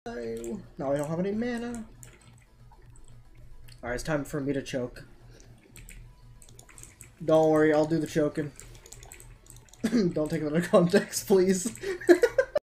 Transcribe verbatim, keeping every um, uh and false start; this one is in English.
Now I don't have any mana. Alright, it's time for me to choke. Don't worry, I'll do the choking. Don't take that into context, please.